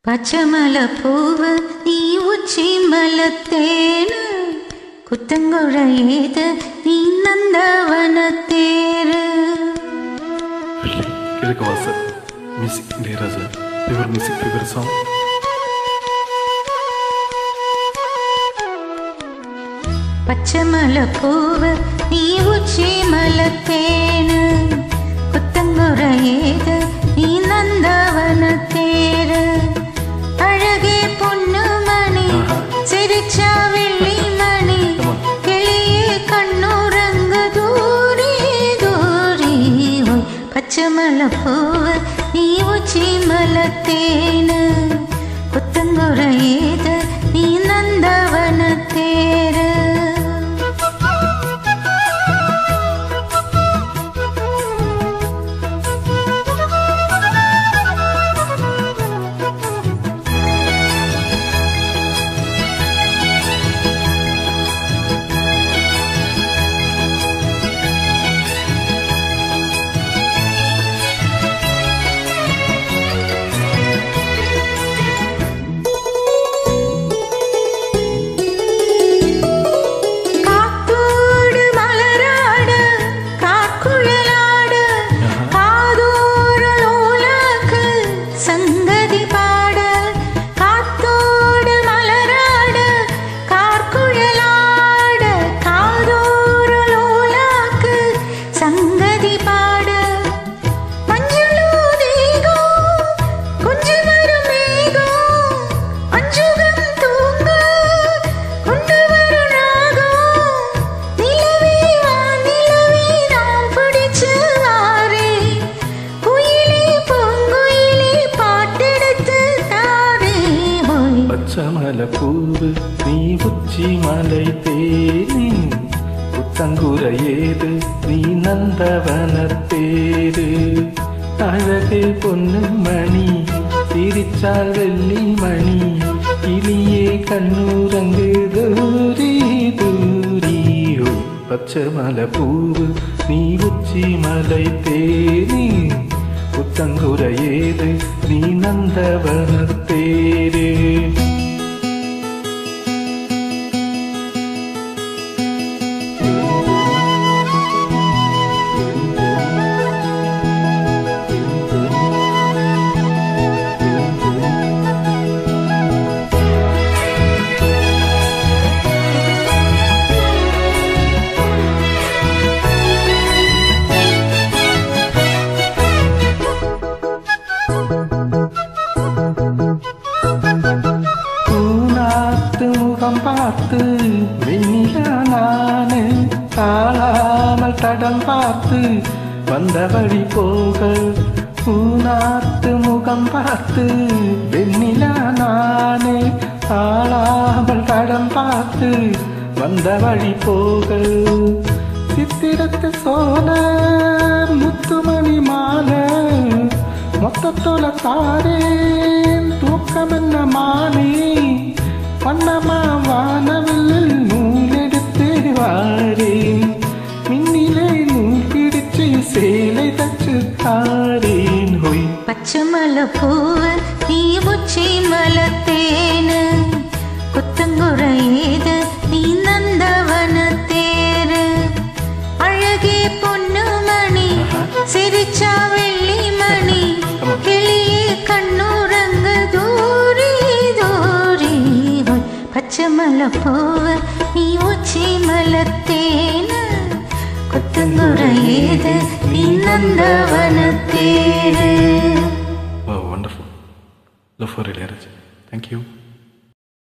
പച്ചമലപ്പൂവ് നീ ഉച്ചിമലത്തേന് കുത്തങ്കുഴയേത് നീ നന്ദവനത്തേര് പച്ചമലപ്പൂവ് നീ ഉച്ചിമലത്തേന് കുത്തങ്കുഴയേത് നീ നന്ദവനത്തേര് അഴകേ പൊന്നുമണി ചിരിച്ച വെള്ളിമണി കിളിയെ കണ്ണുറങ്ങ് ദൂരെ ദൂരെ പച്ചമലപ്പൂവ് നീ ഉച്ചിമലത്തേന് കുത്തങ്കുഴയേത് നീ നന്ദവനത്തേര് പച്ചമലപ്പൂവ് നീ ഉച്ചിമലത്തേന് കുത്തങ്കുഴയേത് നീ നന്ദവനത്തേര് അഴകേ പൊന്നുമണി ചിരിച്ചാൽ വെള്ളിമണി കിളിയെ കണ്ണുറങ്ങ് ദൂരെ ദൂരെ പച്ചമലപ്പൂവ് നീ ഉച്ചിമലത്തേന് കുത്തങ്കുഴയേത് നീ നന്ദവനത്തേര് முகம் பார்த்து வெண்ணிலா நானு தாழாமல் தடம் பார்த்து வந்த வழி போக பூநாத்து முகம் பார்த்து வெண்ணிலா நானு தாழாமல் தடம் பார்த்து வந்த வழி போக சித்திரத்து சோழ முத்துமணி மாலை மொத்தத்தோல தாரேன் தூக்கமென்ன மானே வண்ணமா வானவில் நூலெடுத்து வாரேன் மின்னிலே நூல் பிடிச்சு சேலை தச்சு தாரேன் ஹோய் പച്ചമലപ്പൂവ് നീ ഉച്ചിമലത്തേന് കുത്തങ്കുഴയേത് നീ നന്ദവനത്തേര് അഴകേ പൊന്നുമണി ചിരിച്ച വെള്ളിമണി കിളിയെ കണ്ണുറങ്ങ് ദൂരെ ദൂരെ പച്ചമലപ്പൂവ് നീ ഉച്ചിമലത്തേന് കുത്തങ്കുഴയേത് നീ നന്ദവനത്തേര്. Wow, wonderful. Love for Ilayaraja. Thank you.